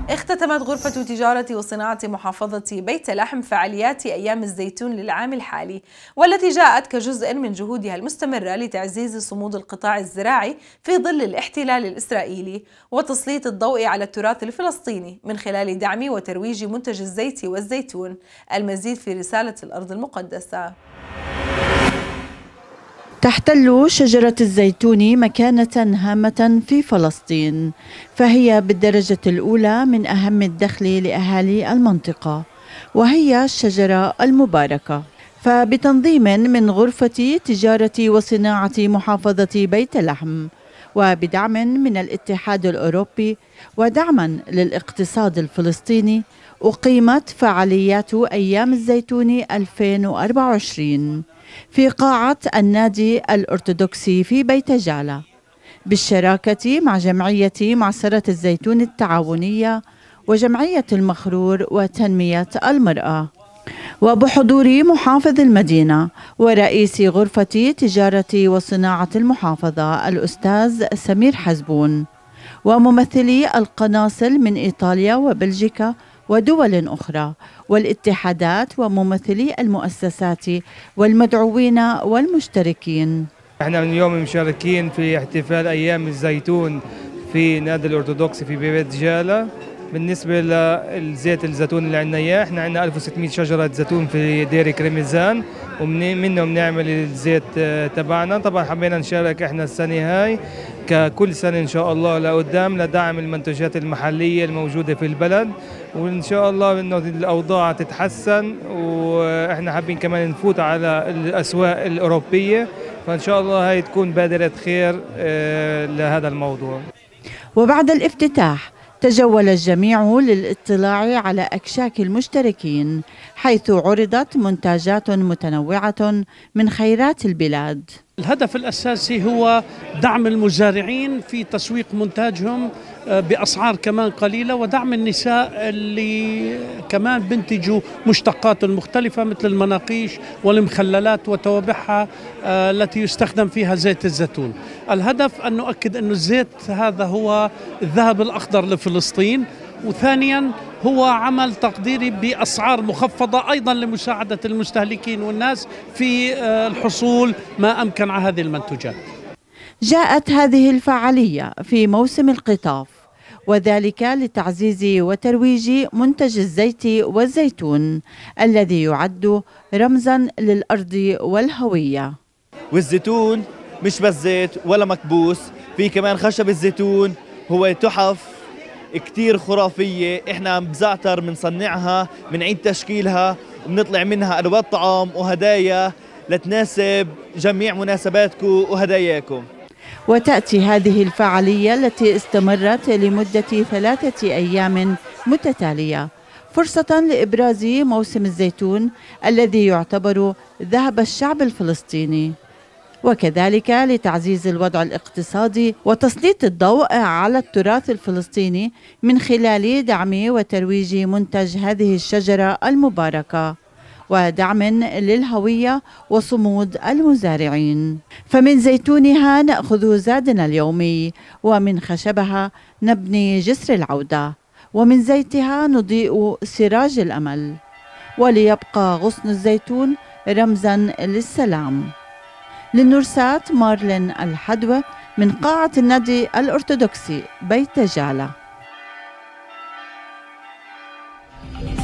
اختتمت غرفة تجارة وصناعة محافظة بيت لحم فعاليات أيام الزيتون للعام الحالي، والتي جاءت كجزء من جهودها المستمرة لتعزيز صمود القطاع الزراعي في ظل الاحتلال الإسرائيلي وتسليط الضوء على التراث الفلسطيني من خلال دعم وترويج منتج الزيت والزيتون. المزيد في رسالة الأرض المقدسة. تحتل شجرة الزيتون مكانة هامة في فلسطين، فهي بالدرجة الأولى من أهم الدخل لأهالي المنطقة، وهي الشجرة المباركة. فبتنظيم من غرفة تجارة وصناعة محافظة بيت لحم وبدعم من الاتحاد الأوروبي ودعما للاقتصاد الفلسطيني، أقيمت فعاليات أيام الزيتون 2024 في قاعة النادي الأرثوذكسي في بيت جالة بالشراكة مع جمعية معصرة الزيتون التعاونية وجمعية المخرور وتنمية المرأة، وبحضور محافظ المدينة ورئيس غرفة تجارة وصناعة المحافظة الأستاذ سمير حزبون، وممثلي القناصل من إيطاليا وبلجيكا ودول أخرى والاتحادات وممثلي المؤسسات والمدعوين والمشتركين. احنا من اليوم مشاركين في احتفال أيام الزيتون في نادي الأرثوذكسي في بيت جالة. بالنسبة للزيت الزيتون اللي عندنا إياه، احنا عندنا 1600 شجرة زيتون في دير كريميزان، ومنهم بنعمل الزيت تبعنا. طبعا حبينا نشارك احنا السنة هاي ككل سنة إن شاء الله لقدام لدعم المنتجات المحلية الموجودة في البلد، وإن شاء الله إنه الأوضاع تتحسن، وإحنا حابين كمان نفوت على الأسواق الأوروبية، فإن شاء الله هاي تكون بادرة خير لهذا الموضوع. وبعد الافتتاح تجول الجميع للاطلاع على أكشاك المشتركين، حيث عرضت منتجات متنوعة من خيرات البلاد. الهدف الأساسي هو دعم المزارعين في تسويق منتجهم بأسعار كمان قليلة، ودعم النساء اللي كمان بنتجوا مشتقات مختلفة مثل المناقيش والمخللات وتوابعها التي يستخدم فيها زيت الزيتون. الهدف أن نؤكد أن الزيت هذا هو الذهب الأخضر لفلسطين، وثانيا هو عمل تقديري بأسعار مخفضة أيضا لمساعدة المستهلكين والناس في الحصول ما أمكن على هذه المنتجات. جاءت هذه الفعالية في موسم القطاف، وذلك لتعزيز وترويج منتج الزيت والزيتون الذي يعد رمزا للأرض والهوية. والزيتون مش بس زيت ولا مكبوس، في كمان خشب الزيتون هو تحف كتير خرافية، احنا بزعتر بنصنعها، بنعيد تشكيلها وبنطلع منها ألوان طعام وهدايا لتناسب جميع مناسباتكم وهداياكم. وتأتي هذه الفعالية التي استمرت لمدة 3 أيام متتالية فرصة لإبراز موسم الزيتون الذي يعتبر ذهب الشعب الفلسطيني، وكذلك لتعزيز الوضع الاقتصادي وتسليط الضوء على التراث الفلسطيني من خلال دعم وترويج منتج هذه الشجرة المباركة ودعم للهوية وصمود المزارعين. فمن زيتونها نأخذ زادنا اليومي، ومن خشبها نبني جسر العودة، ومن زيتها نضيء سراج الأمل، وليبقى غصن الزيتون رمزا للسلام. للنورسات مارلين الحدوة من قاعة النادي الأرثوذكسي بيت جالة.